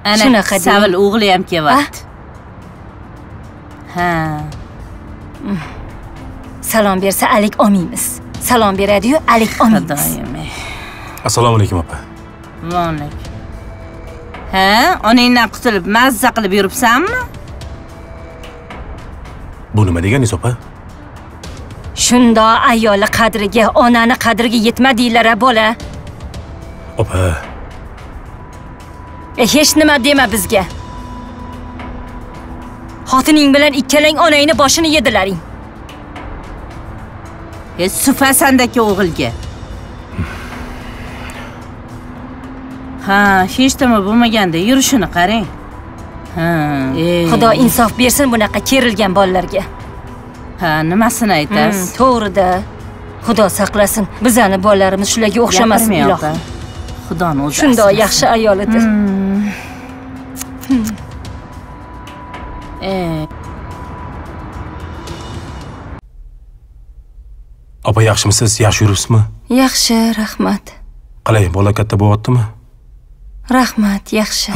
Shunaqa deng. Savil o'g'li ham kelyapti. Ha. Salom bersa alik olmaymiz. Salom beradi-yu, alik olmaymiz. Assalomu alaykum opa. Va alaykum. Ha, onangdan qutulib mazza qilib yuribsanmi? Bu nima deganingiz opa? Shunda ayoli qadriga, onani qadriga yetmadinglar bola. Opa. Hech nima dema bizga. Xotining bilan ikkalang onangni boshini yedilaring. Sufasandagi o'g'ilga. Ha, hech nima bo'lmaganda yurishini qarang. Ha. Xudo insof bersin bunaqa kerilgan bolalarga. Ha, nimasini aytasiz? To'g'ri-da. Xudo saqlasin. Bizani bolalarimiz shularga o'xshamasin ilohim. Xudoni o'zi. Shunday yaxshi ayol edi. Opa, yaxshimisiz? Yaxshi yuribsizmi? Yaxshi, rahmat. Qalay, bola katta bo'lyaptimi? Rahmat, yaxshi.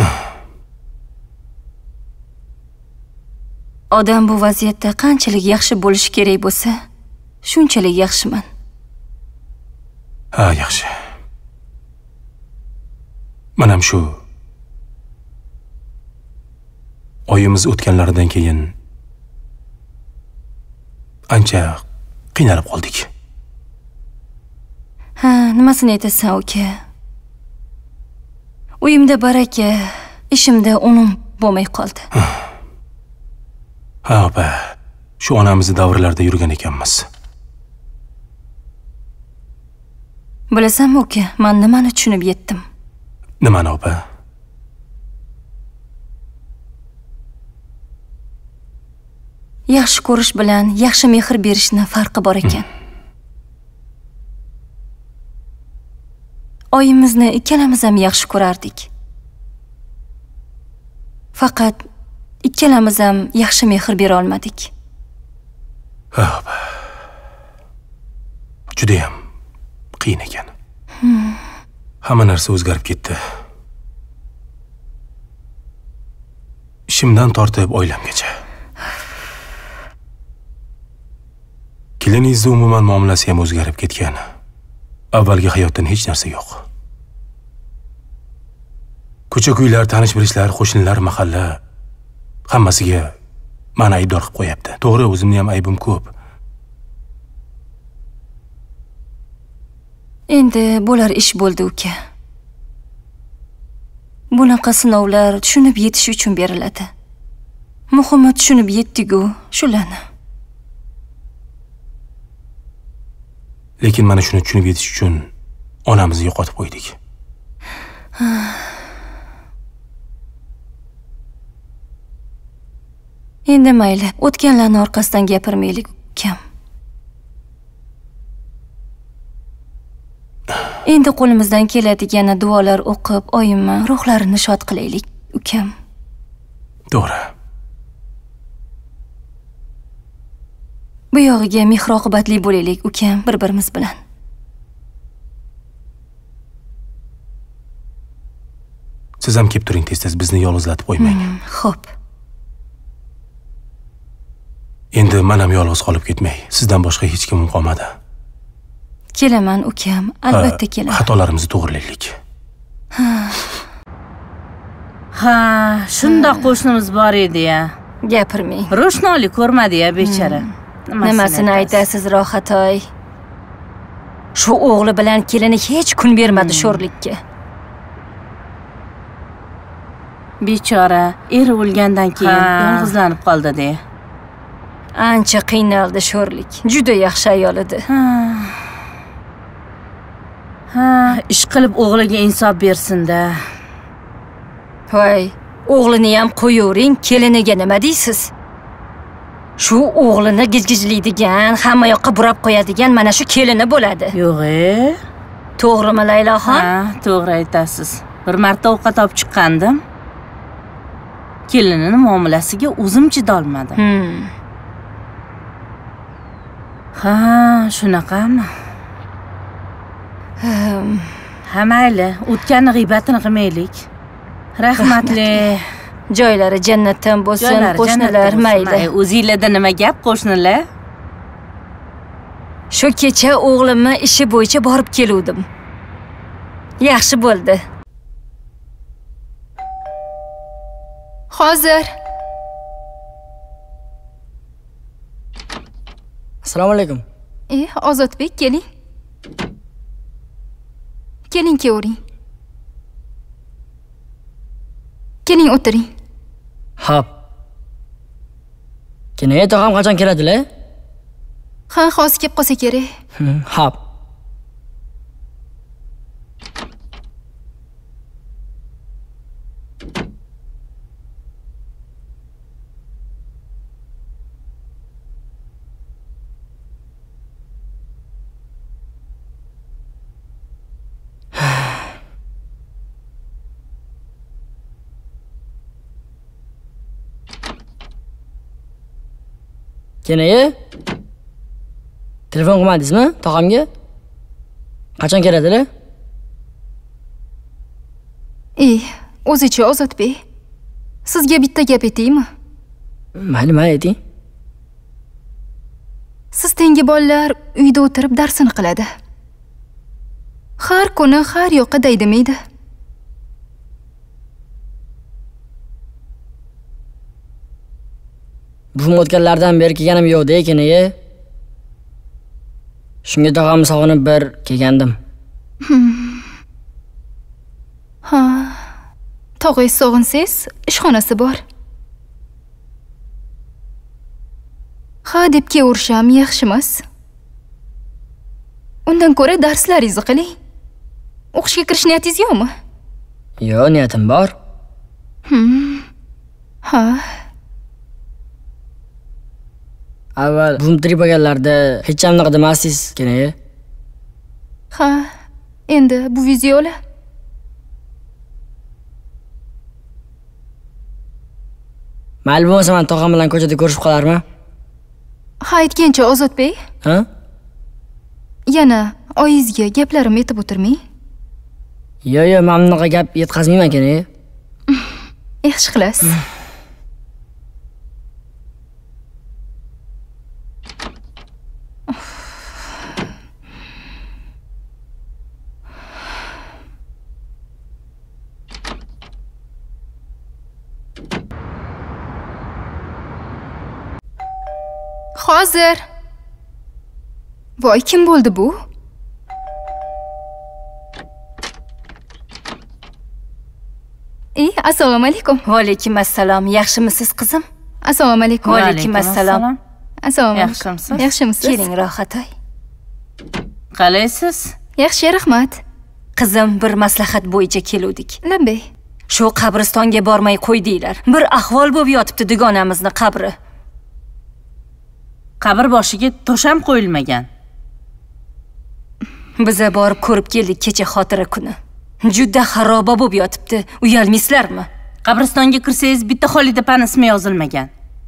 Odam bu vaziyatda qanchalik yaxshi bo'lishi kerak bo'lsa, shunchalik yaxshiman. Ha, yaxshi. Manam shu oyimiz o'tganlaridan keyin ancha qiynalib qoldik. Ha, nimasini aytasan, uka? Uyimda baraka, ishimda unum bo'lmay qoldi. Ha, opa. Shu onamizni davrlarida yurgan ekanmiz. Bilasanmi, uka, men nimani tushunib yetdim? Nimani, opa? Yaxshi ko'rish bilan yaxshi mehr berishning farqi bor ekan. Oyimizni ikkalamiz ham yaxshi ko'rardik. Faqat ikkalamiz ham yaxshi mehr bera olmadik. Ha, opa. Juda ham qiyin ekan. Hamma narsa o'zgarib ketdi. Ishimdan tortib oilamgacha. Keliningizni umuman muomalasi ham o'zgarib ketgan. Avvalgi hayotdan hech narsa yo'q. Ko'cha-ko'ylar, tanish-bilishlar, qo'shnilar, mahalla hammasiga meni aybdor qilib qo'yapti. To'g'ri, o'zimning ham aybim ko'p. Endi bo'lar ish bo'ldi, uka. Bunaqa sinovlar tushunib yetish uchun beriladi. Muhimi tushunib yetdik-ku, shularni. Lekin mana shuni tushunib yetish uchun onamizni yo'qotib qo'ydik. Endi mayli, o'tganlarning orqasidan gapirmaylik, ukam. Endi qo'limizdan keladigan duolar o'qib, oyimni ruhlarini shod qilaylik, ukam. To'g'ri. Bu yog'iga mehr-oqibatli bo'laylik, ukam, bir-birimiz bilan. Siz ham kelib turing tez-tez, bizni yolg'izlatib qo'ymang. Xo'p. Endi men ham yolg'iz qolib ketmay, sizdan boshqa hech kim qolmadi. Kelaman, ukam, albatta kelaman. Xatolarimizni to'g'rilaylik. Ha, shunda qo'shnimiz bor edi-ya. Gapirmang. Ro'shnolik ko'rmadi-ya, bechara. Nimasini aytasiz, Rohatoy? Shu o'g'li bilan kelini hech kun bermadi sho'rlikka. Bechora, eri o'lgandan keyin yolg'izlanib qoldi-da. Ancha qiynaldi sho'rlik. Juda yaxshi ayol edi. Ha, ish qilib o'g'liga insof bersin-da. Voy, o'g'lini ham qo'yavering, keliniga nima deysiz? Shu o'g'lini gijgijlaydigan, hamma yoqqa burab qo'yadigan mana shu kelini bo'ladi. Yo'q-e? To'g'rimi, Layloxon? Ha, to'g'ri aytasiz. Bir marta ovqat olib chiqqandim. Kelinining muomalasiga o'zim chidolmadim. Ha, shunaqami? Ha, mayli, o'tganni g'iybatini qilmaylik. Rahmatli. Joylari jannatdan bo'lsin, qo'shnilar mayli. O'zingizlarda nima gap, qo'shnilar? Shu kecha o'g'limni ishi bo'yicha borib keluvdim. Yaxshi bo'ldi. Hozir. Assalomu alaykum. Ozodbek, keling. Keling, kevring. Keling, o'tiring. Hop. Kinoya tog'am qachon keladilar? Ha, hozir kelib qolsa kerak. Hop. Kinoya? Telefon qilmadingizmi tog'amga? Qachon keladilar? O'zichi Ozodbek. Sizga bitta gap aytaymi? Mayli, ayting. Siz tengi bolalar uyda o'tirib darsini qiladi. Har kuni har yoqqa daydimaydi. Buvim o'tganlardan beri kelganim yo'q-da, Kinoya. Shunga tog'amni sog'inib bir kelgandim. Ha. Tog'ingiz sog'insangiz, ishxonasi bor. Ha deb kelaverisham yaxshi emas. Undan ko'ra darslaringizni qiling. O'qishga kirish niyatingiz yo'qmi? Yo'q, niyatim bor. Ha. Avval buvim tirik bo'lganlarda hech ham unaqa demassiz, Kinoya. Ha, endi bu videolar. Mayli bo'lmasa, men tog'am bilan ko'chada ko'rishib qolarman. Ha, aytgancha Ozodbek. Ha? Yana oyingizga gaplarim yetib o'tirmang. Yo'q, men unaqa gap yetkazmayman, Kinoya. Yaxshi qilasiz. Hozir. Voy, kim bo'ldi bu? Assalomu alaykum. Va alaykum assalom. Yaxshimisiz, qizim? Assalomu alaykum. Va alaykum assalom. Assalomu alaykum. Yaxshimisiz? Yaxshimisiz? Keling, Rohatay. Qalaysiz? Yaxshi, rahmat. Qizim, bir maslahat bo'yicha keluvdik. Labbay. Shu qabristonga bormay qo'ydinglar. Bir ahvol bo'lib yotibdi dugonamizni qabri. Qabr boshiga tosh ham qo'yilmagan. Biza borib ko'rib keldik kecha xotira kuni. Juda xaroba bo'lib yotibdi. Uyalmaysizlarmi? Qabristonga kirsangiz bitta Xolidapani ismi yozilmagan.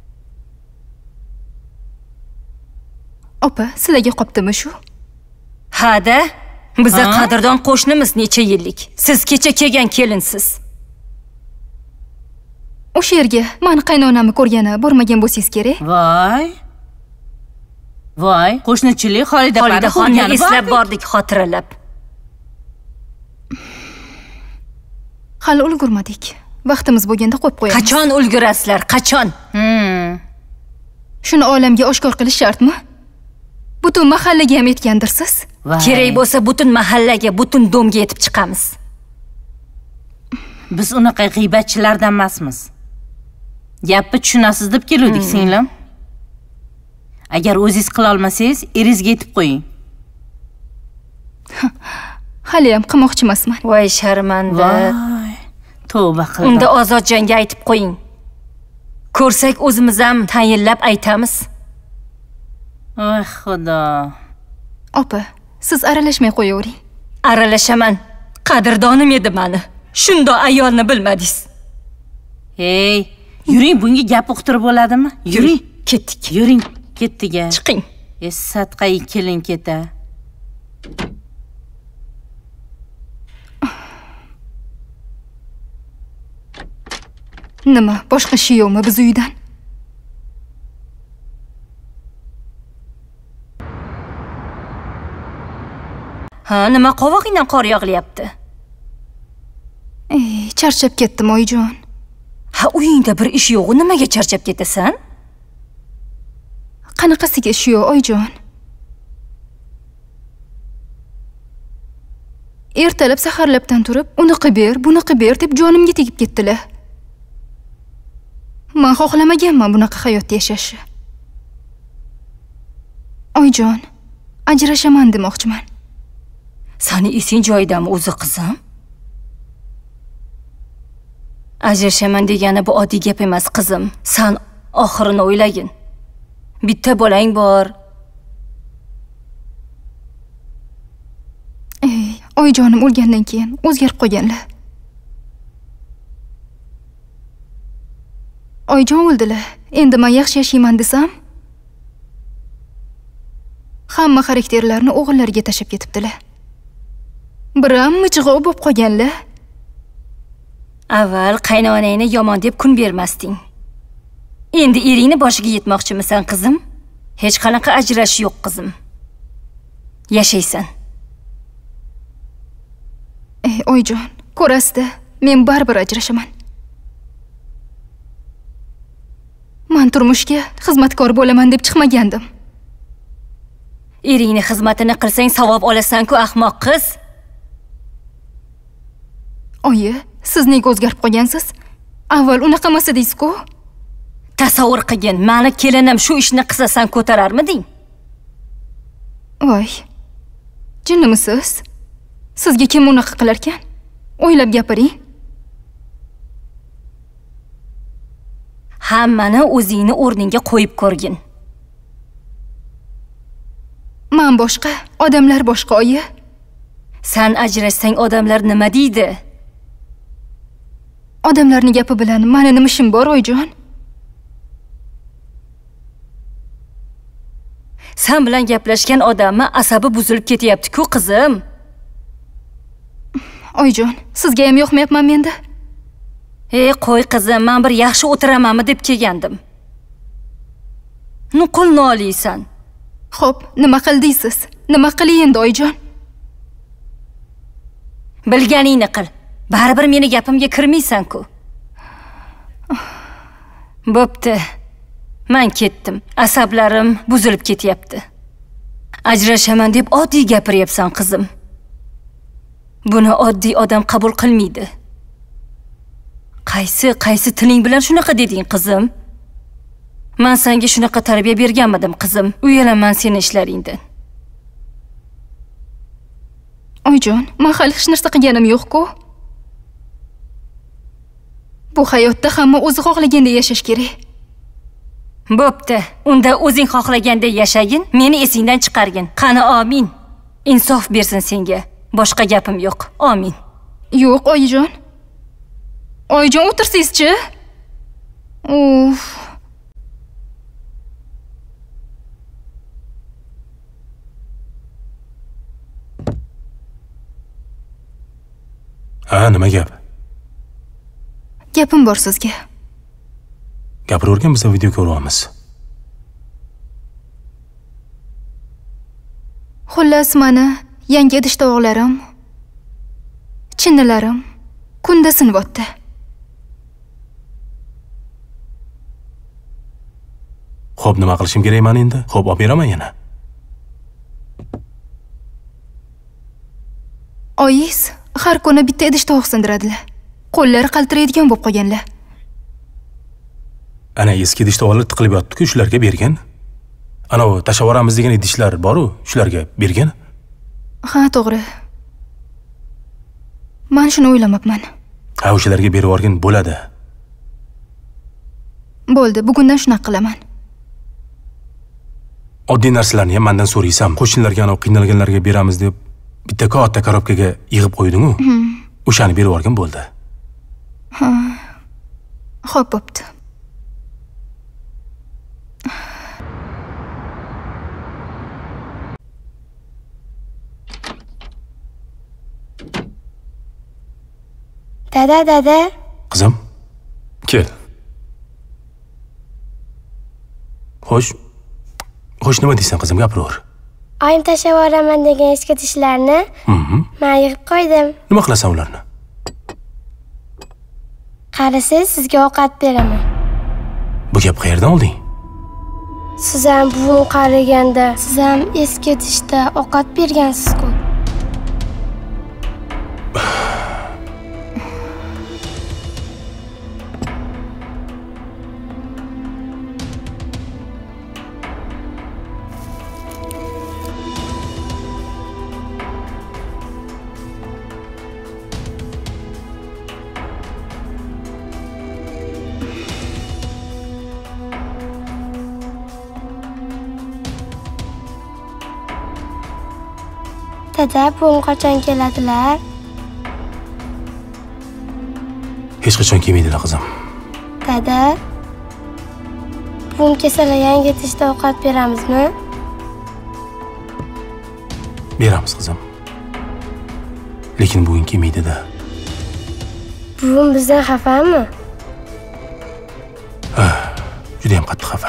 Opa, sizlarga qopdimi shu? Ha-da. Biza qadrdon qo'shnimiz necha yillik. Siz kecha kelgan kelinsiz. O'sha yerga meni qaynonamni ko'rgani bormagan bo'lsangiz kerak. Voy, qo'shnichilik Xolidapani ko'rgani eslab bordik xotiralab. Hali ulgurmadik. Vaqtimiz bo'lganda qo'yib qo'yamiz. Qachon ulgurasizlar? Qachon? Shuni olamga oshkor qilish shartmi? Butun mahallaga ham aytgandirsiz. Kerak bo'lsa butun mahallaga, butun domga yetib chiqamiz. Biz unaqa g'iybatchilardan emasmiz. Gapni tushunasiz deb keldik, singlim. Agar o'zingiz qila olmasangiz, eringizga aytib qo'ying. Hali ham qilmoqchi emasman. Voy sharmanda. Voy, tavba qildim. Unda Ozodjonga aytib qo'ying. Ko'rsak o'zimiz ham tayinlab aytamiz. Voy xudo. Opa, siz aralashmay qo'yavering. Aralashaman. Qadrdonim edi meni. Shundoq ayolni bilmadingiz. Hey, yuring, bunga gap uqtirib bo'ladimi? Yuring, ketdik. Yuring, ketdiga. Chiqing. Sadqai kelin keta. Nima, boshqa ishi yo'qmi biz uydan? Ha, nima qovog'ingdan qor yog'ilyapti? Charchab ketdim oyijon. Ha, uyingda bir ish yo'q, nimaga charchab ketasan? Qanaqasiga ish yo'q oyijon? Ertalab saharlabdan turib, uni qilib ber, buni qilib ber deb jonimga tegib ketdilar. Men xohlamaganman bunaqa hayot yashashni. Oyijon, ajrashaman demoqchiman. Sani esing joyidami o'zi qizim? Ajrashaman degani bu oddiy gap emas qizim. San oxirini o'ylagin. Bitta bolang bor. Oyijonim o'lgandan keyin o'zgarib qolganlar. Oyijon o'ldilar. Endi men yaxshi yashayman desam, hamma xarakterlarni o'g'illariga tashab ketibdilar. Biram mijg'ov bo'lib qolganlar. Avval qaynonangni yomon deb kun bermasding. Endi eringni boshiga yetmoqchimisan qizim? Hech qanaqa ajrashish yo'q qizim. Yashaysan. Oyijon, ko'rasizda, men baribir ajrashaman. Men turmushga xizmatkor bo'laman deb chiqmagandim. Eringni xizmatini qilsang savob olasan-ku, ahmoq qiz. Oyi, siz nega o'zgarib qolgansiz? Avval unaqa emas edingiz-ku. Tasavvur qilgin, meni kelinim shu ishni qilsasan ko'tararmiding? Voy. Jinnimisiz? Sizga kim unaqa qilar ekan? O'ylab gapiring. Hammani o'zingni o'rningga qo'yib ko'rgin. Men boshqa, odamlar boshqa, oyi. Sen ajrashsang odamlar nima deydi? Odamlarning gapi bilan meni nima ishim bor, oyijon? Sen bilan gaplashgan odamni asabi buzilib ketyapti-ku, qizim. Oyijon, sizga ham yo'qmayapman menda. Qo'y qizim, men bir yaxshi o'tiramanmi deb kelgandim. Nuqulni olaysan. Xo'p, nima qildingiz? Nima qilay endi, oyijon? Bilganingni qil. Baribir meni gapimga kirmaysan-ku. Bo'pti. Men ketdim. Asablarim buzilib ketyapti. Ajrashaman deb oddiy gapiryapsan, qizim. Buni oddiy odam qabul qilmaydi. Qaysi tiling bilan shunaqa deding, qizim? Men senga shunaqa tarbiya berganmidim, qizim. Uyalaman seni ishlaringdan. Oyijon, men hali hech narsa qilganim yo'q-ku. Bu hayotda hamma o'zi xohlaganda yashash kerak. Bo'pti. Unda o'zing xohlaganda yashagin, meni esingdan chiqargin. Qani, amin. Insof bersin senga. Boshqa gapim yo'q. Amin. Yo'q, oyijon. Oyijon, o'tirsiz-chi? Uf. Ha, nima gap? Gapim bor sizga. Gapiravergan, biz video ko'ryapmiz. Xullas, meni yangi idish tovoqlarim, chinnilarim kunda sinibotdi. Xo'p, nima qilishim kerak men endi? Xo'p, olib beraman yana. Oyingiz har kuni bitta idish tovoq sindiradilar. Qo'llari qaltiraydigan bo'lib qolganlar. Ana eski idish tovoqlar tiqilib yotdi-ku, shularga bergan. Ana o tashavoramiz degan idishlar bor-ku, shularga bergan. Ha, to'g'ri. Men shuni o'ylamabman. Ha, o'shalarga berib yuborgan bo'ladi. Bo'ldi, bugundan shunaqa qilaman. Oddiy narsalarni ham mendan so'raysan. Qo'shnilarga ana qiynalganlarga beramiz deb bitta katta korobkaga yig'ib qo'yding-ku. O'shani berib yuborgan bo'ldi. Ha. Xo'p, bo'pti. Dada. Qizim, kel. Xo'sh, nima deysan qizim, gapiraver. Oyim tashlab yuboraman degan eski tishlarni men yig'ib qo'ydim. Nima qilasan ularni? Qarasangiz sizga ovqat beraman. Bu gap qayerdan olding? Siz ham buvim qariganda, siz ham eski tishda ovqat bergansiz-ku. Dada, buvim qachon keladilar? Hech qachon kelmaydilar qizim. Dada, buvim kelsalar yangi tishda ovqat beramizmi? Beramiz qizim. Lekin buving kelmaydi-da. Buvim bizdan xafami? Juda ham qattiq xafa.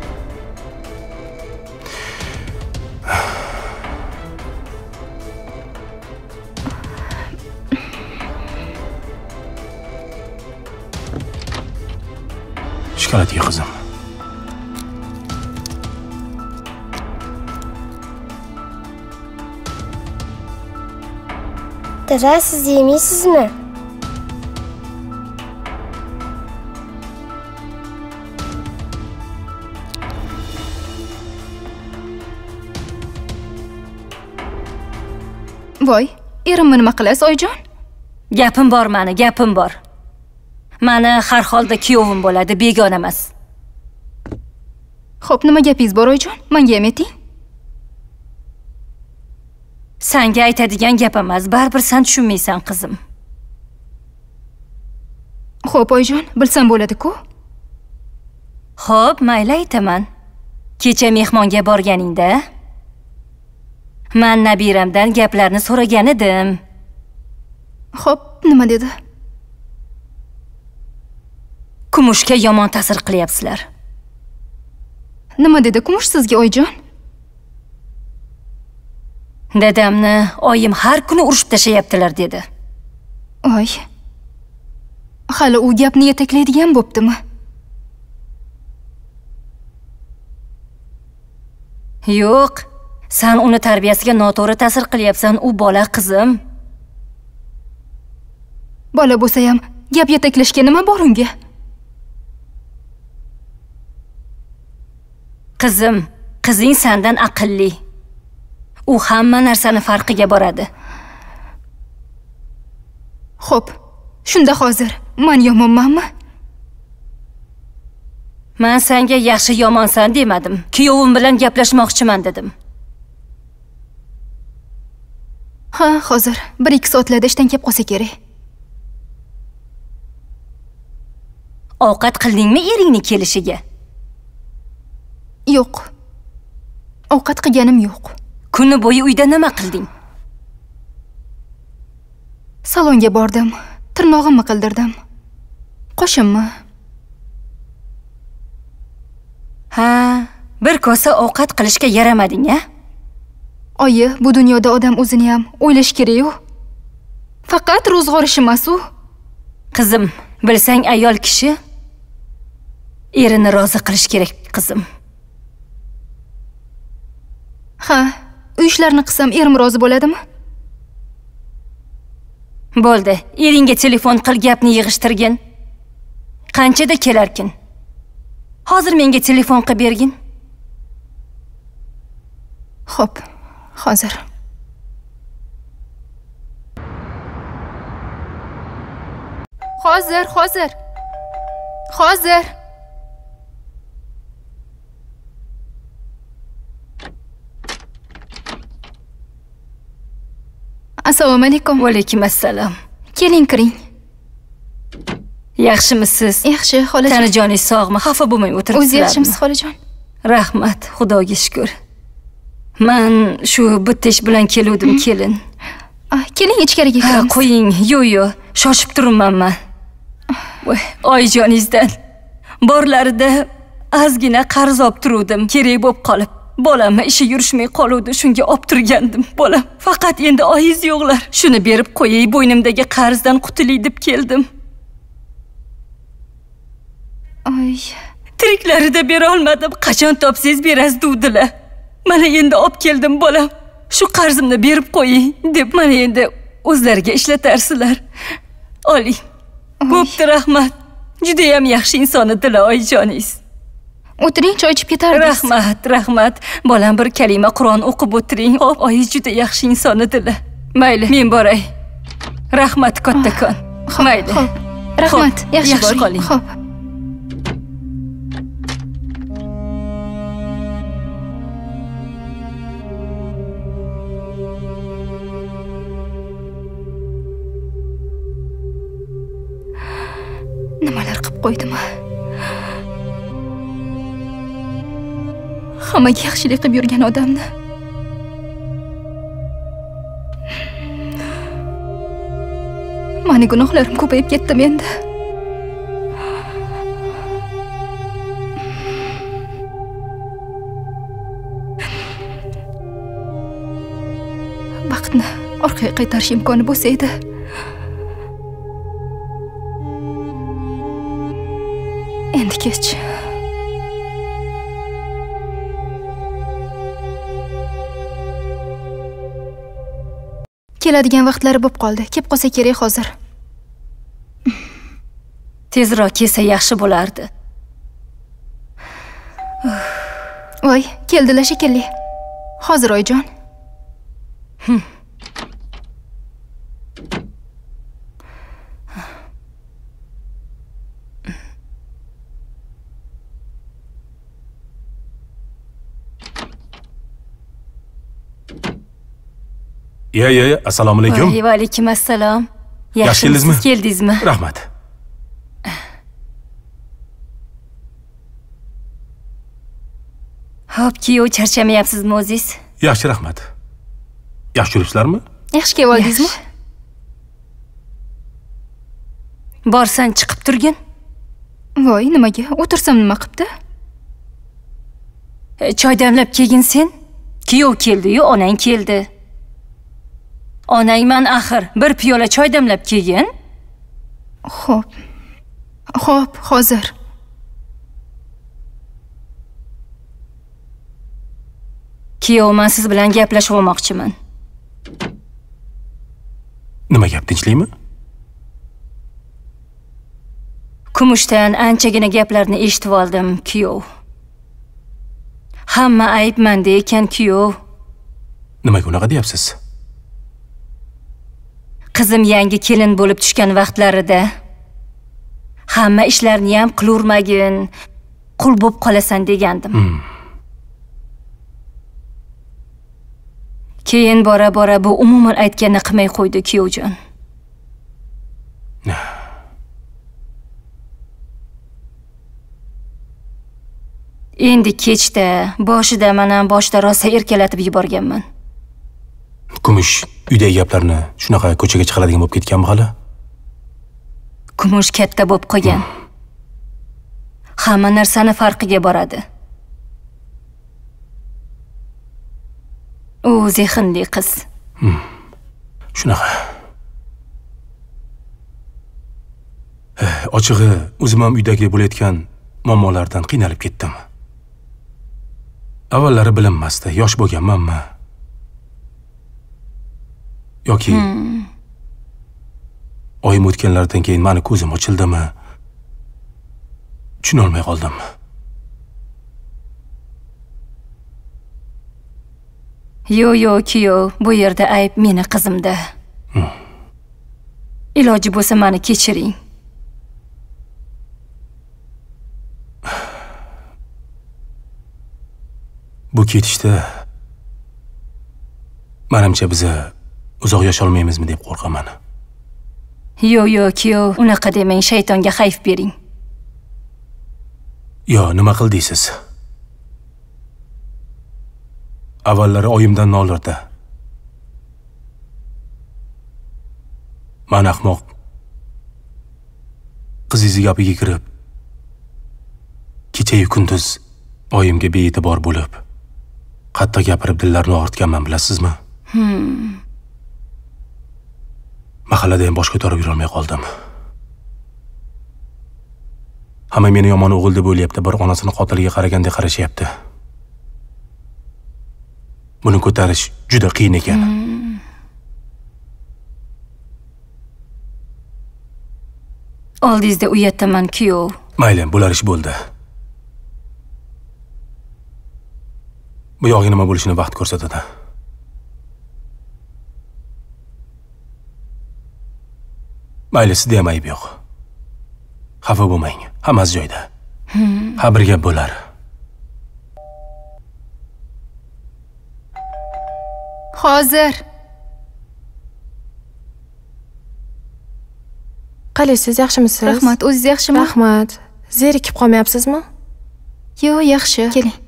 Shikolat ye qizim. Dada, siz yemaysizmi? Voy, erimni nima qilasiz, oyijon? Gapim bor mani, gapim bor. Mani har holda kuyovim bo'ladi, begona emas. Xo'p, nima gapingiz bor, oyijon? Menga ham ayting. Senga aytadigan gap emas, baribir sen tushunmaysan, qizim. Xo'p, oyijon, bilsam bo'ladi-ku. Xo'p, mayli aytaman. Kecha mehmonga borganingda men nabiramdan gaplarni so'ragan edim. Xo'p, nima dedi? Kumushga yomon ta'sir qilyapsizlar. Nima dedi Kumush sizga, oyijon? Dadamni oyim har kuni urishib tashlayaptilar dedi. Oy. Hali u gapni yetaklaydigan bo'ptimi? Yo'q, sen uni tarbiyasiga noto'g'ri ta'sir qilyapsan, u bola qizim. Bola bo'lsa ham gap yetaklashga nima bor unga? Qizim, qizing sendan aqlli. U hamma narsani farqiga boradi. Xo'p, shunda hozir men yomonmanmi? Men senga yaxshi yomonsan demadim. Kuyovim bilan gaplashmoqchiman dedim. Ha, hozir 1-2 soatlarda ishdan kelib qolsa kerak. Ovqat qildingmi eringning kelishiga? Yo'q. Ovqat qilganim yo'q. Kuni bo'yi uyda nima qilding? Salonga bordim. Tirnog'imni qildirdim. Qo'shimmi? Ha, bir kosa ovqat qilishga yaramading-a? Oyi, bu dunyoda odam o'zini ham o'ylash kerak-ku. Faqat ro'zg'or ishi emas-u. Qizim, bilsang ayol kishi erini rozi qilish kerak, qizim. Ha, uy ishlarini qilsam erim rozi bo'ladimi? Bo'ldi, eringga telefon qil, gapni yig'ishtirgin. Qanchada kelarkin? Hozir menga telefon qilib bergin. Xo'p, hozir. Hozir. Assalomu alaykum. Va alaykum assalom. Keling, kiring. Yaxshimisiz? Yaxshi, xolajon. Tanijoningiz sog'mi? Xafa bo'lmay o'tiribsizlar. O'zi yaxshimisiz, xolajon? Rahmat, Xudoga shukr. Men shu bitta ish bilan keldim, kelin. Keling, ichkariga Ha, kiramiz. qo'ying. Yo'q, shoshib turibman men. Voy, oyijoningizdan borlarida ozgina qarz olib turuvdim, kerak bo'lib qolib. Bolamni ishi yurishmay qoluvdi, shunga olib turgandim. Bolam, faqat endi oyiz yo'qlar. Shuni berib qo'yay, bo'ynimdagi qarzdan qutulay deb keldim. Ay, Tiriklarida bera olmadim. Qachon topsangiz berasiz duvdilar. Mana endi olib keldim bolam. Shu qarzimni berib qo'ying deb mana endi o'zlariga ishlatarsizlar. Oling. Bo'pti, rahmat. Juda ham yaxshi inson edilar oyijoningiz. o'tiring, choy ichib ketardiz. Rahmat. Bolam bir kalima Qur'on o'qib o'tiring. Hop, oyiz juda yaxshi inson edilar. Mayli, men boray. Rahmat kattakon. Mayli. Xo'p. Rahmat. Yaxshi qoling. Xo'p. Nimalar qilib qo'ydim? Hammaga yaxshilik qilib yurgan odamni. Mani gunohlarim ko'payib ketdi menda. Vaqtni orqaga qaytarish imkoni bo'lsa edi. Endi kech. Keladigan vaqtlari bo'lib qoldi. Kelib qolsa kerak hozir. Tezroq kelsa yaxshi bo'lardi. Voy, keldilar shekilli. Hozir oyijon. Ya, assalomu alaykum. Va alaykum assalom. Yaxshimisiz? Keldingizmi? Rahmat. Hop, kuyov charchamayapsizmi o'zingiz? Yaxshi, rahmat. Yaxshi yuribsizlarmi? Yaxshi kelib oldingizmi? Borsan chiqib turgin. Voy, nimaga? O'tirsam nima qilibdi? Choy damlab kelgin sen. Kuyov keldi-yu, onang keldi. Onangman axir, bir piyola choy damlab kelgin. Xo'p, hozir. Kuyov, men siz bilan gaplashib olmoqchiman. Nima gap, tinchlikmi? Kumushdan anchagina gaplarni eshitib oldim, kuyov. Hamma ayb menda ekan, kuyov. Nimaga unaqa deyapsiz? Qizim yangi kelin bo'lib tushgan vaqtlarida hamma ishlarni ham qilurmagin, qul bo'lib qolasan degandim. Keyin bora-bora bu umuman aytganini qilmay qo'ydi, kuyovjon. Endi kechda, boshida mana boshda rosa erkalatib yuborganman. Kumush uydagi gaplarni shunaqa ko'chaga chiqaradigan bo'lib ketganmi hali? Kumush katta bo'lib qolgan. Hamma narsani farqiga boradi. U zehnli qiz. Shunaqa. Ochig'i, o'zim ham uydagi bo'layotgan muammolardan qiynalib ketdim. Avvallari bilinmasdi, yosh bo'lganmanmi? Yoki oyim o'tganlardan keyin meni ko'zim ochildimi? Tushuna olmay qoldim. Yo'q, kuyov, bu yerda ayb meni qizimda. Iloji bo'lsa meni kechiring. Bu ketishda menimcha biz uzoq yasholmaymizmi deb qo'rqaman. Yo'q, kuyov, unaqa demang, shaytonga xayf bering. Yo, nima qildingiz? Avvallari oyimdan nolirdi. Men ahmoq qizingiz gapiga kirib kecha-yu kunduz oyimga bee'tibor bo'lib, qattiq gapirib dillarni og'ritganman, bilasizmi? Mahallada ham bosh ko'tarib yura olmay qoldim. Hamma meni yomon o'g'il deb o'ylayapti, bir onasini qotiliga qaragandek qarashyapti. Buni ko'tarish juda qiyin ekan. Oldingizda uyatdaman, kuyov. Mayli, bular ish bo'ldi. Bu yog'i nima bo'lishini vaqt ko'rsatadi. Mayli, sizda ham ayb yo'q. Xafa bo'lmang, hammasi joyda. Ha, bir gap bo'lar. Hozir. Qalaysiz, yaxshimisiz? Rahmat, o'zingiz yaxshimi? Rahmat. Zerikib qolmayapsizmi? Yo'q, yaxshi. Keling.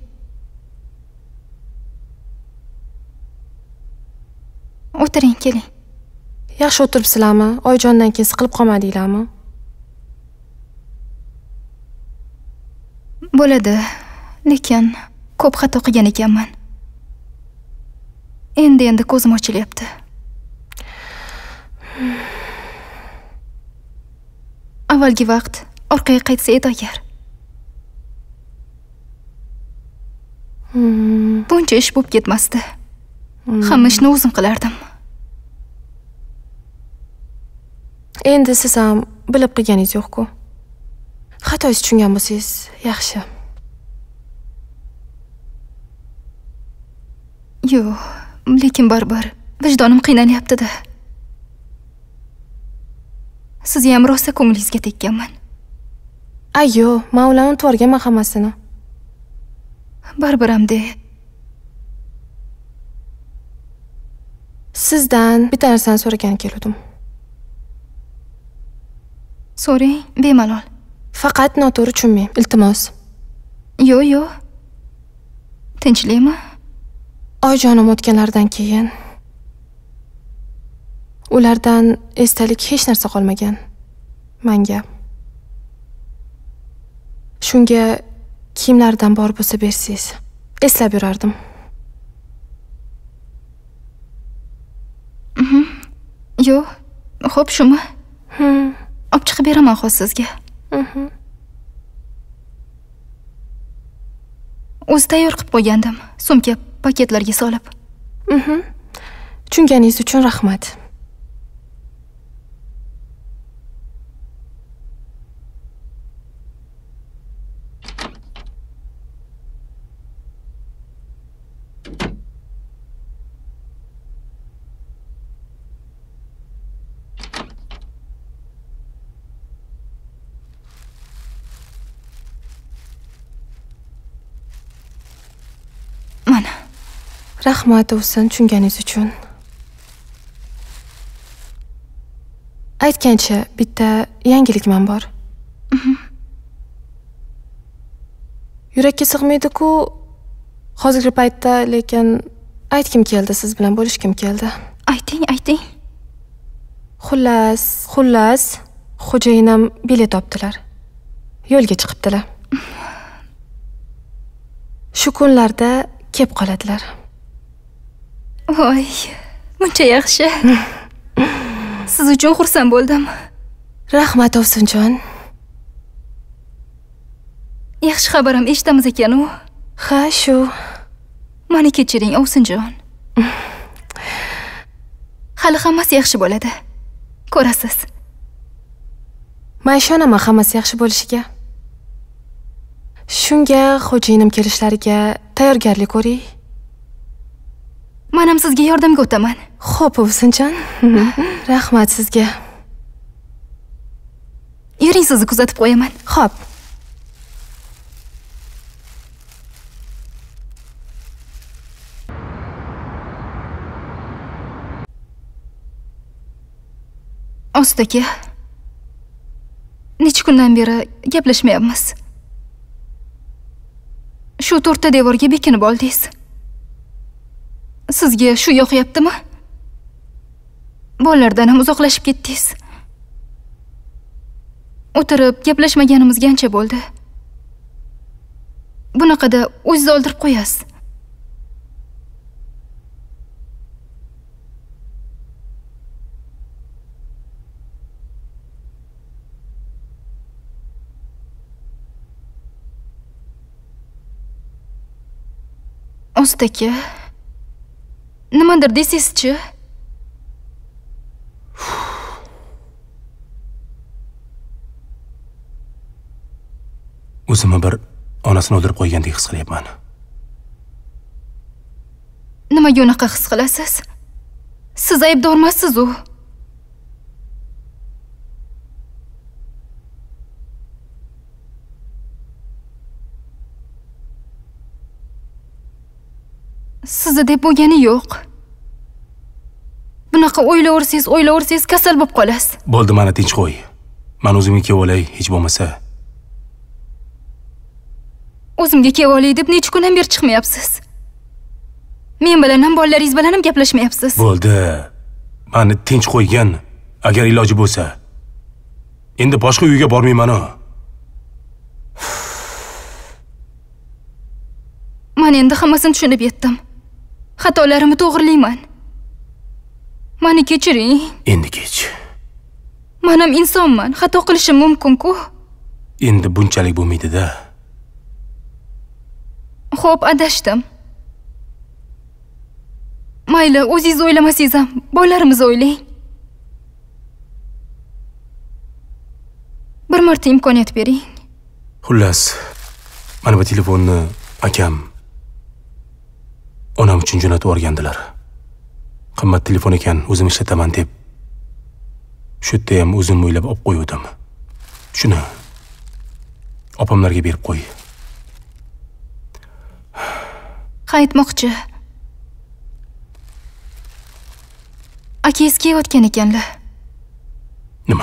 O'tiring, keling. Yaxshi o'tiribsizlarmi? Oyjondan keyin siqilib qolmadinglarmi? Bo'ladi, lekin ko'p xato qilgan ekanman. Endi ko'zim ochilyapti. Avvalgi vaqt orqaga qaytsa edi agar. Buncha ish bo'lib ketmasdi. Hamma ishni o'zim qilardim. Endi siz ham bilib qilganingiz yo'q-ku. Xatoingizni tushungan bo'lsangiz, yaxshi. Yo'q, lekin baribir vijdonim qiynanyapti-da. Sizni ham rosa ko'nglingizga tekkanman. Ayyo, men ularni unutib olganman hammasini. Baribir hamda. Sizdan bitta narsani so'ragan keldim. So'rang, bemalol. Faqat noto'g'ri tushunmang, iltimos. Yo'q. Tinchlikmi? Oyjonim o'tganlardan keyin ulardan esdalik hech narsa qolmagan menga. Shunga kiyimlardan bor bo'lsa bersiz, eslab yurardim. Yo'q, xo'p, shumi? Olib chiqib beraman hozir sizga. O'zi tayyor qilib qo'ygandim, sumka paketlarga solib. Tushunganingiz uchun rahmat. Mana. Rahmat olsun tushunganingiz uchun. Aytgancha bitta yangilikman bor. Yurakka sig'maydi-ku hozirgi paytda, lekin aytkim keldi, siz bilan bo'lishkim keldi. Ayting. Xullas, xo'jayinim bilet topdilar. Yo'lga chiqibdilar. Shu kunlarda kelib qoladilar. Voy, buncha yaxshi. Siz uchun xursand bo'ldim. Rahmat Ovsinjon. Yaxshi xabar ham eshitamiz ekan-u. Ha, shu. Meni kechiring, Ovsinjon. Hali hammasi yaxshi bo'ladi. Ko'rasiz. Men ishonaman hammasi yaxshi bo'lishiga. Shunga xo'jayinim kelishlariga tayyorgarlik ko'ring. Men ham sizga yordamga o'taman. Xo'p, Ovsinjon. Rahmat sizga. Yuring, sizni kuzatib qo'yaman. Xo'p. Ostaka. Necha kundan beri gaplashmayapmiz. Shu to'rtta devorga bekinib oldingiz. Sizga shu yoqyaptimi? Bolalardan ham uzoqlashib ketdingiz. O'tirib gaplashmaganimizga ancha bo'ldi. bunaqada o'zingiz oldirib qo'yasiz. Ostaki, nimadir desangizchi? O'zimni bir onasini o'ldirib qo'ygandek his qilyapman. Nimaga unaqa his qilasiz? Siz aybdormisiz-u. Sizni deb bo'lgani yo'q. Bunaqa o'ylayversangiz kasal bo'lib qolasiz. Bo'ldi, meni tinch qo'y. Men o'zimga kelib olay, hech bo'lmasa. O'zimga kelib olay deb necha kundan beri chiqmayapsiz. Men bilan ham, bolalaringiz bilan ham gaplashmayapsiz. Bo'ldi. Meni tinch qo'ygan, agar iloji bo'lsa. Endi boshqa uyga bormayman-ku. Men endi hammasini tushunib yetdim. Xatolarimni to'g'rilayman. Meni kechiring. Endi kech. Men ham insonman, xato qilishim mumkin-ku. Endi bunchalik bo'lmaydi-da. Xo'p, adashdim. Mayli, o'zingiz o'ylamasangiz ham bolalarimizni o'ylang. Bir marta imkoniyat bering. Xullas, mana bu telefonni akam onam uchun jo'natib yuborgandilar. Qimmat telefon ekan, o'zim ishlataman deb. Shu yerda ham o'zim o'ylab olib qo'ydim. Shuni opamlarga berib qo'y. Qaytmoqchi. Akangiz kelayotgan ekanlar. Nima?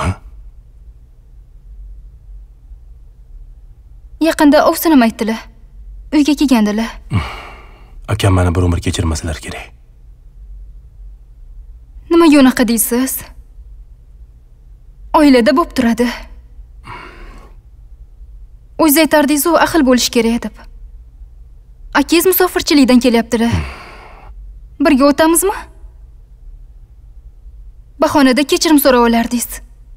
Yaqinda ovsinam aytdilar. Uyga kelgandilar. Akam meni bir umr kechirmasalar kerak. Nimaga unaqa deysiz? Oilada bo'lib turadi. O'zingiz aytardingiz-ku, ahil bo'lish kerak deb. Akangiz musofirchilikdan kelyaptilar. Birga o'tamizmi? Bahonada kechirim so'rab olardingiz.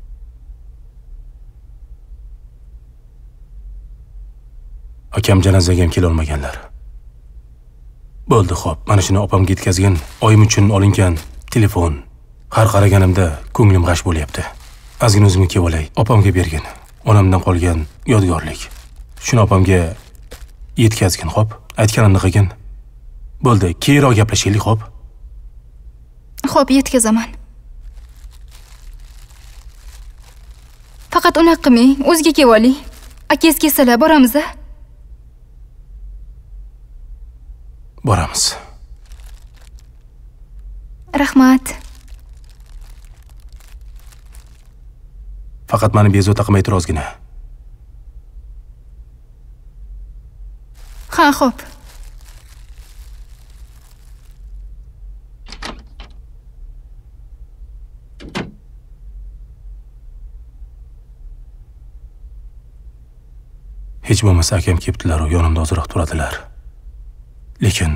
Akam janozaga ham kela olmaganlar. Bo'ldi, xo'p. Mana shuni opamga yetkazgan, oyim uchun olingan telefon. Har qaraganimda ko'nglim g'ash bo'lyapti. Ozgina o'zimga kelib olay. Opamga bergin. Onamdan qolgan yodgorlik. Shuni opamga yetkazgin, xo'p? Aytganimni qilgin. Bo'ldi, keyinroq gaplashaylik, xo'p? Xo'p, yetkazaman. Faqat unaqa qilmang, o'ziga kelib oling. Akangiz kelsalar boramiz-a? Boramiz. Rahmat. Faqat meni bezovta qilmay tur ozgina. Ha, xo'p. Hech bo'lmasa akam kelibdilar, yonimda ozroq turadilar. Lekin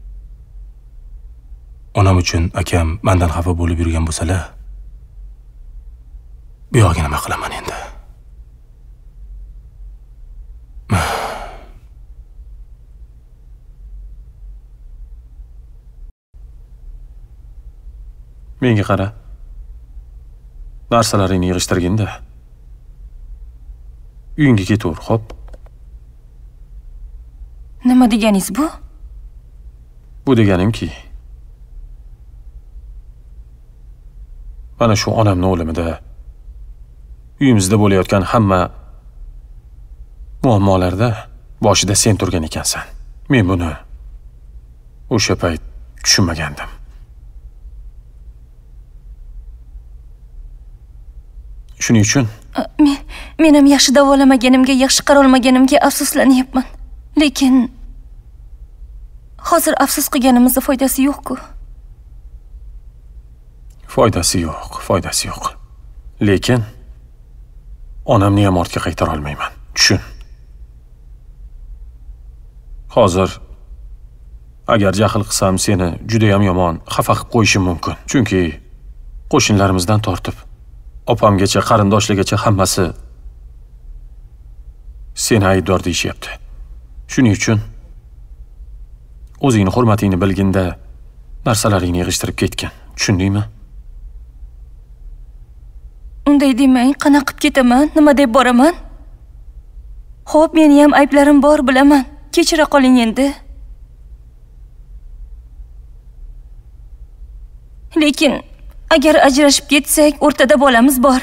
onam uchun akam mendan xafa bo'lib yurgan bo'lsalar, bu yog'iga nima qilaman endi? Menga qara. Narsalaringni yig'ishtirgin-da. Uyingga ketaver, xo'p? Nima deganingiz bu? Bu deganimki, mana shu onamning o'limida uyimizda bo'layotgan hamma muammolarda boshida sen turgan ekansan. Men buni o'sha payt tushunmagandim. Shuning uchun Men ham yaxshi davolamaganim, yaxshi qarolmaganimga afsuslanyapman. Lekin hozir afsus qilganimizda foydasi yo'q-ku. Foydasi yo'q. Lekin onamni ham ortga qaytara olmayman. Tushun. Hozir agar jahl qilsam seni juda ham yomon xafa qilib qo'yishim mumkin. Chunki qo'shnilarimizdan tortib opamgacha, qarindoshlargacha hammasi seni aybdor deyishyapti. Shuning uchun o'zingni hurmatingni bilginda narsalaringni yig'ishtirib ketgin. Tushundingmi? Unday demang, qanaqa qilib ketaman? Nima deb boraman? Xo'p, meni ham ayblarim bor, bilaman. Kechira qoling endi. Lekin agar ajrashib ketsak, o'rtada bolamiz bor.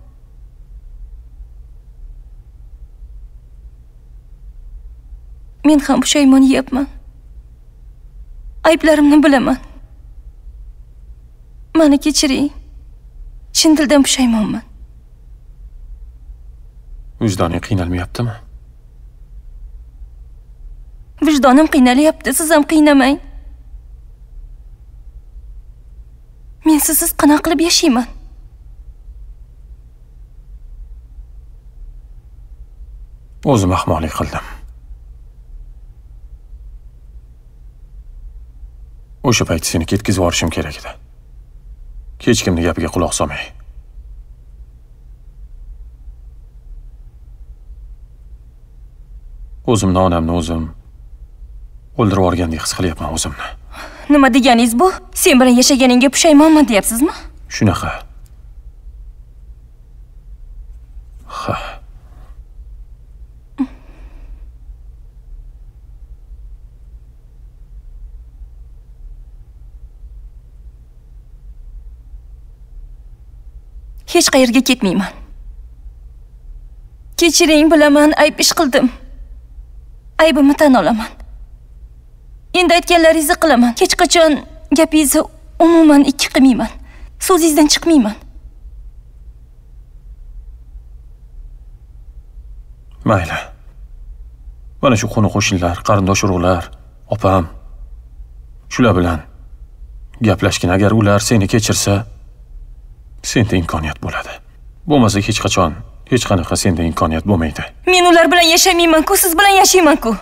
Men ham pushaymon yeyapman. Ayblarimni bilaman. Meni kechiring. Chin dildan pushaymonman. Vijdoning qiynalmayaptimi? Vijdonim qiynalyapti, siz ham qiynamang. Men sizsiz qanaqa qilib yashayman? O'zim ahmoqlik qildim. O'sha payt seni ketkizib yuborishim kerak edi. Hech kimning gapiga quloq solmay. O'zimni onamni o'zim o'ldirib yuborgandek his qilyapman o'zimni. Nima deganingiz bu? Sen bilan yashaganingga pushaymonman deyapsizmi? Shunaqa. Ha. Hech qayerga ketmayman. Kechiring, bilaman, ayb ish qildim. Aybimni tan olaman. Endi aytganlaringizni qilaman. Hech qachon gapingizni umuman ikki qilmayman. So'zingizdan chiqmayman. Mayli. Mana shu qo'ni-qo'shnilar, qarindosh urug'lar, opam shular bilan gaplashgin. Agar ular seni kechirsa, senda imkoniyat bo'ladi. Bo'lmasa hech qachon hech qanaqa senda imkoniyat bo'lmaydi. Men ular bilan yashamayman-ku, siz bilan yashayman-ku.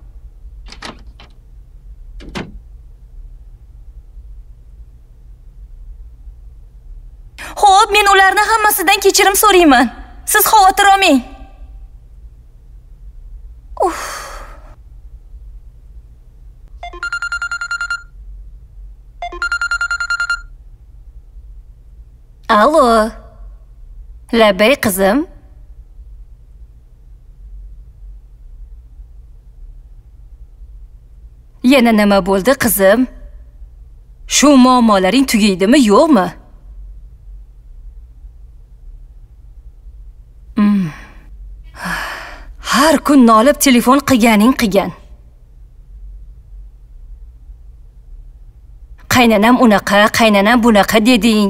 Xo'p, men ularni hammasidan kechirim so'rayman. Siz xavotir olmang. Alo. Labay qizim. Yana nima bo'ldi qizim? Shu muammolaring tugaydimi, yo'qmi? Har kun nolib telefon qilganing qilgan. Qaynanam unaqa, qaynanam bunaqa deding.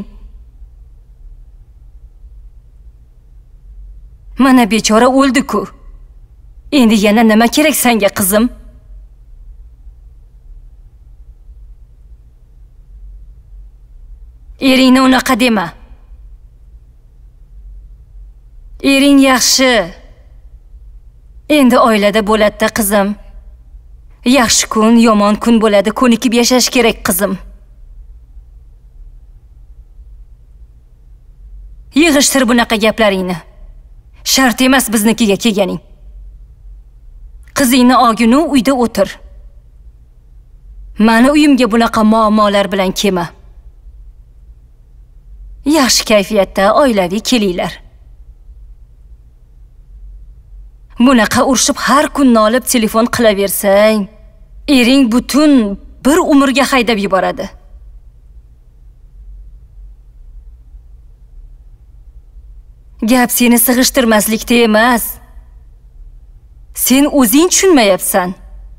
Mana bechora o'ldi-ku. Endi yana nima kerak senga qizim? Eringni unaqa dema. Ering yaxshi. Endi oilada bo'ladi qizim. Yaxshi kun, yomon kun bo'ladi, ko'nikib yashash kerak qizim. Yig'ishtir bunaqa gaplaringni. Shart emas biznikiga kelganing. Qizingni olginu uyda o'tir. Mani uyimga bunaqa muammolar bilan kelma. Yaxshi kayfiyatda oilaviy kelinglar. Bunaqa urishib har kun nolib telefon qilaversang, ering butun bir umrga haydab yuboradi. Gap seni sig'ishtirmaslikda emas. Sen o'zing tushunmayapsan.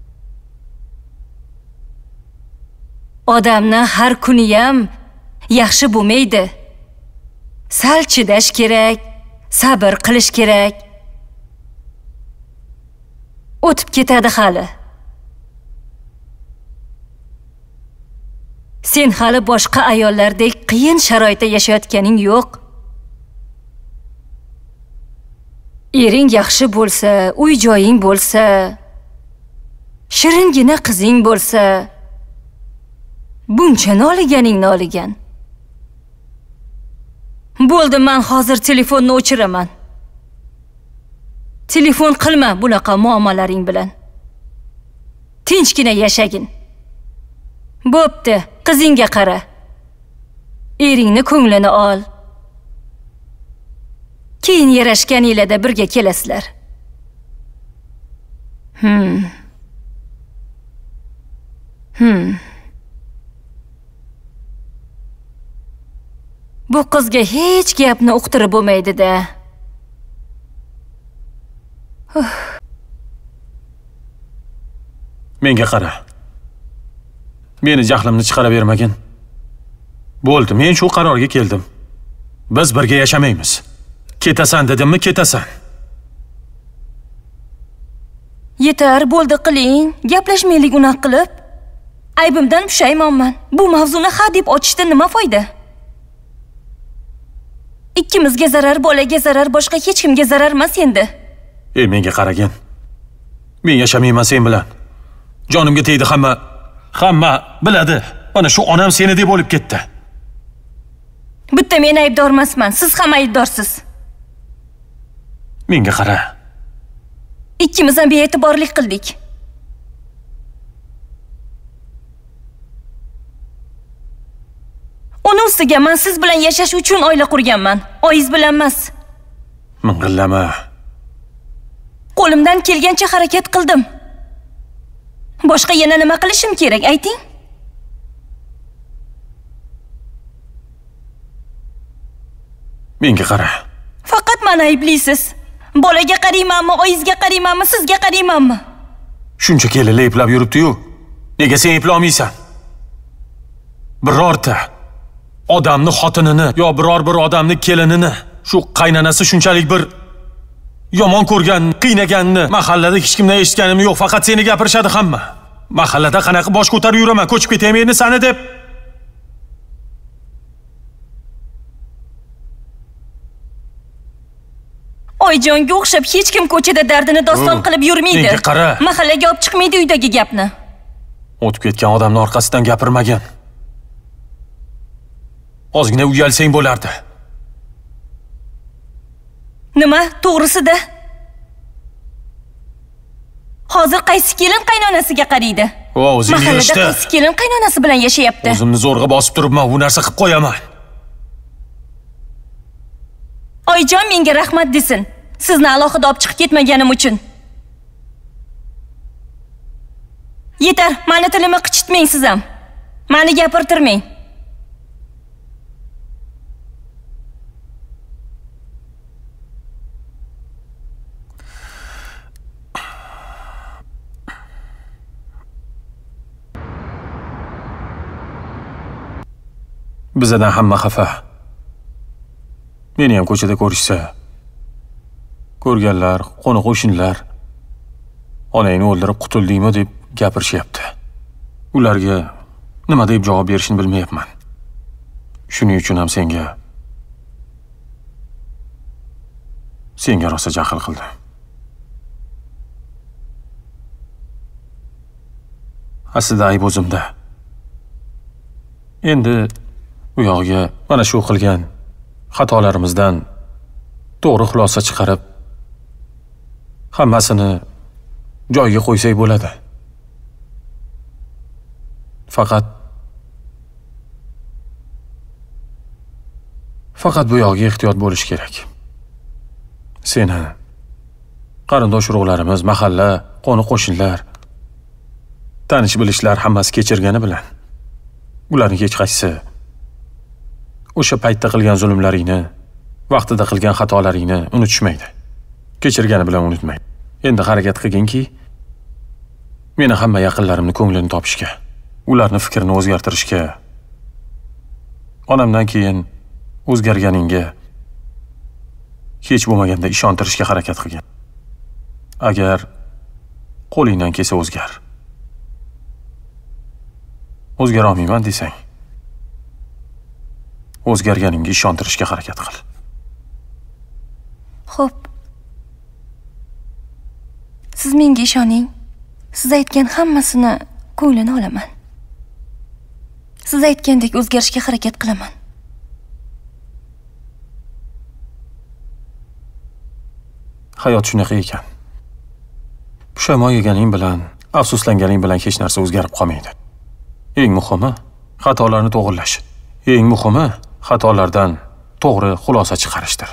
Odamni har kuni ham yaxshi bo'lmaydi. Sal chidash kerak, sabr qilish kerak. O'tib ketadi hali. Sen hali boshqa ayollardek qiyin sharoitda yashayotganing yo'q. Ering yaxshi bo'lsa, uy-joying bo'lsa, Shiringina qizing bo'lsa, buncha noliganingni oligan. Bo'ldi, men hozir telefonni o'chiraman. Telefon qilma bunaqa muammolaring bilan. Tinchgina yashagin. Bo'pti, qizingga qara. Eringni ko'nglini ol. Keyin yarashganinglarda birga kelasizlar. Bu qizga hech gapni uqtirib bo'lmaydi-da. Menga qara. Meni jahlimni chiqara bermagin. Bo'ldi, men shu qarorga keldim. Biz birga yashamaymiz. Ketasan dedimmi, ketasan. Yetar, bo'ldi, qiling. Gaplashmaylik unaqa qilib. Aybimdan pushaymonman. Bu mavzuni ha deb ochishdan nima foyda? Ikkimizga zarar, bolaga zarar, boshqa hech kimga zarar emas endi. Menga qaragin. Men yashamayman sen bilan. Jonimga tegdi hamma biladi. Mana shu onam seni deb o'lib ketdi. Bitta men aybdor emasman, siz ham aybdorsiz. Menga qara. Ikkimiz ham be'tiborlik qildik. Uni ustiga men siz bilan yashash uchun oila qurganman. Oyiz bilan emas. Ming'illama. Qo'limdan kelgancha harakat qildim. Boshqa yana nima qilishim kerak, ayting? Menga qara. Faqat meni ayblaysiz. Bolaga qaraymanmi, oyizga qaraymanmi, sizga qaraymanmi? Shuncha kelin eplab yuribdi-yu. Nega sen eplolmaysan? Birorta odamni xotinini yo biror bir odamni kelinini shu qaynanasi shunchalik bir yomon ko'rgan, qiynaganni mahallada hech kimdan eshitganim yo'q, faqat seni gapirishadi hamma. Mahallada qanaqa bosh ko'tarib yuraman, ko'chib ketaymi endi sani deb. Oyjonga o'xshab hech kim ko'chada dardini doston qilib yurmaydi. Menga qara. Mahallaga olib chiqmaydi uydagi gapni. O'tib ketgan odamning orqasidan gapirmagan. Ozgina uyalsang bo'lardi. Nima? To'g'risida? Hozir qaysi kelin qaynonasiga qaraydi? O'zing yurishdi. Mahallada qaysi kelin qaynonasi bilan yashayapti? O'zimni zo'rg'a bosib turibman, bu narsa qilib qo'yaman. Oyjon menga rahmat desin. Sizni alohida olib chiqib ketmaganim uchun. Yetar, meni tilimni qichitmang siz ham. Meni gapirtirmang. Bizadan hamma xafa. Meni ham ko'chada ko'rishsa, ko'rganlar, qo'ni-qo'shnilar onangni o'ldirib qutuldingmi deb gapirishyapti. Ularga nima deb javob berishni bilmayapman. Shuning uchun ham senga rosa jahl qildim. Aslida ayb o'zimda. Endi u yog'iga mana shu qilgan xatolarimizdan to'g'ri xulosa chiqarib, hammasini joyiga qo'ysak bo'ladi. Faqat bu yog'iga ehtiyot bo'lish kerak. Seni qarindosh urug'larimiz, mahalla, qo'ni-qo'shnilar, tanish bilishlar hammasi kechirgani bilan ularning hech qaysisi o'sha paytda qilgan zulmlaringni, vaqtida qilgan xatolaringni unutishmaydi. Kechirgani bilan unutmaydi. Endi harakat qilginki, meni hamma yaqinlarimni ko'nglini topishga, ularni fikrini o'zgartirishga, onamdan keyin o'zgarganingga hech bo'lmaganda ishontirishga harakat qilgan. Agar qo'lingdan kelsa o'zgar. O'zgara olmayman desang, o'zgarganingga ishontirishga harakat qil. Xo'p. Siz menga ishoning. Siz aytgan hammasini ko'nglini olaman. Siz aytgandek o'zgarishga harakat qilaman. Hayot shunaqa ekan. Pushaymon yeganing bilan, afsuslanganing bilan hech narsa o'zgarib qolmaydi. Eng muhimi xatolarni to'g'rilash. Eng muhimi xatolardan to'g'ri xulosa chiqarishdir.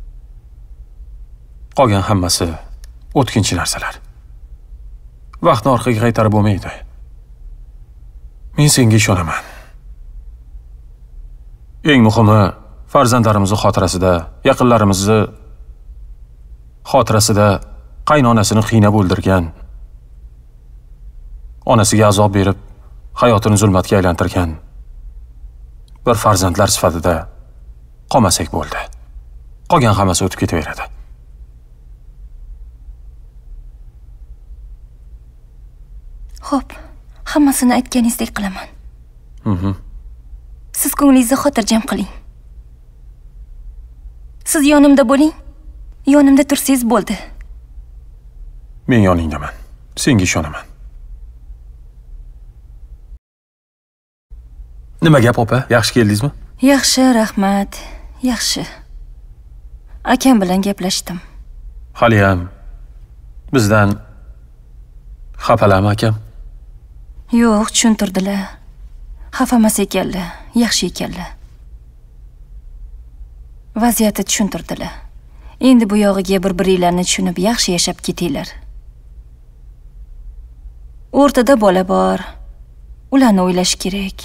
Qolgan hammasi o'tkinchi narsalar. Vaqtni orqaga qaytarib bo'lmaydi. Men senga ishonaman. Eng muhimi farzandlarimizni xotirasida, yaqinlarimizni xotirasida qaynonasini qiynab o'ldirgan, onasiga azob berib, hayotini zulmatga aylantirgan bir farzandlar sifatida qolmasak bo'ldi. Qolgan hammasi o'tib ketaveradi. Xo'p, hammasini aytganingizdek qilaman. Siz ko'nglingizni xotirjam qiling. Siz yonimda bo'ling. Yonimda tursangiz bo'ldi. Men yoningdaman. Senga ishonaman. Nima gap, opa? Yaxshi keldingizmi? Yaxshi, rahmat. Yaxshi. Akam bilan gaplashdim. Hali ham bizdan xafalami akam? Yo'q, tushuntirdilar. Xafamas ekanlar, yaxshi ekanlar. Vaziyatni tushuntirdilar. Endi bu yog'iga bir-biringlarni tushunib yaxshi yashab ketinglar. O'rtada bola bor. Ularni o'ylash kerak.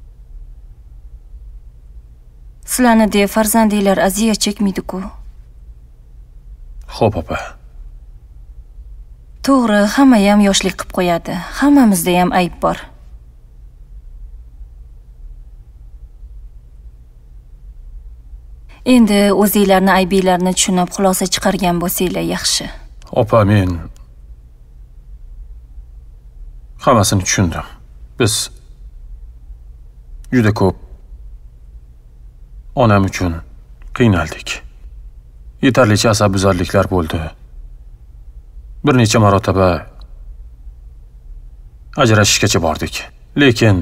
Sizlarni deb farzandinglar aziyat chekmaydi-ku. Xo'p, opa. To'g'ri, hamma ham yoshlik qilib qo'yadi. Hammamizda ham ayb bor. Endi o'zingizlarni aybinglarni tushunib xulosa chiqargan bo'lsanglar yaxshi. Opa, men hammasini tushundim. Biz juda ko'p onam uchun qiynaldik. Yetarlicha asabbuzarliklar bo'ldi. Bir necha marotaba ajrashishgacha bordik. Lekin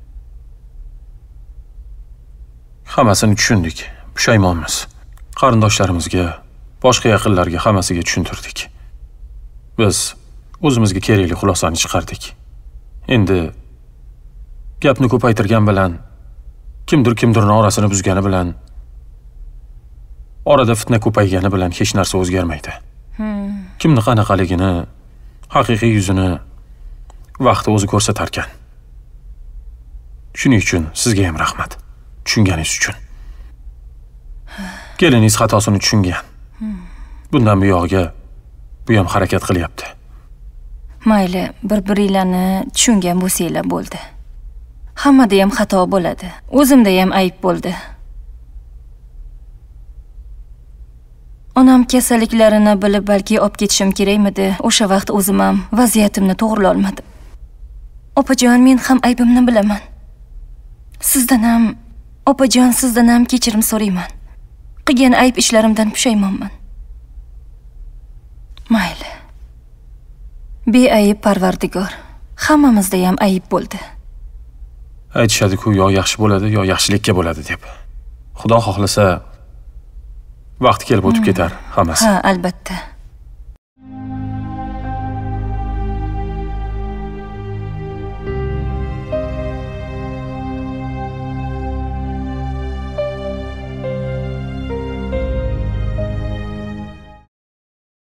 hammasini tushundik. Pushaymonmiz. Qarindoshlarimizga, boshqa yaqinlarga hammasiga tushuntirdik. Biz o'zimizga kerakli xulosani chiqardik. Endi gapni ko'paytirgan bilan, kimdirning orasini buzgani bilan, orada fitna ko'paygani bilan hech narsa o'zgarmaydi. Kimni qanaqaligini, haqiqiy yuzini vaqt o'zi ko'rsatar ekan. Shuning uchun sizga ham rahmat. Tushunganingiz uchun. Keliningiz xatosini tushungan. Bundan buyog'iga bu ham harakat qilyapti. Mayli, bir-biringlarni tushungan bo'lsanglar bo'ldi. Hammada ham xato bo'ladi. O'zimda ham ayb bo'ldi. Onam kasalliklarini bilib balki olib ketishim kerakmidi. O'sha vaqt o'zim ham vaziyatimni to'g'rilay olmadim. Opajon, men ham aybimni bilaman. Sizdan ham, opajon, sizdan ham kechirim so'rayman. Qilgan ayb ishlarimdan pushaymonman. Mayli. Beayb Parvardigor. Hammamizda ham ayb bo'ldi. Aytishadi-ku, yo yaxshi bo'ladi, yo yaxshilikka bo'ladi deb. Xudo xohlasa vaqt kelib o'tib ketar hammasi. Ha, albatta.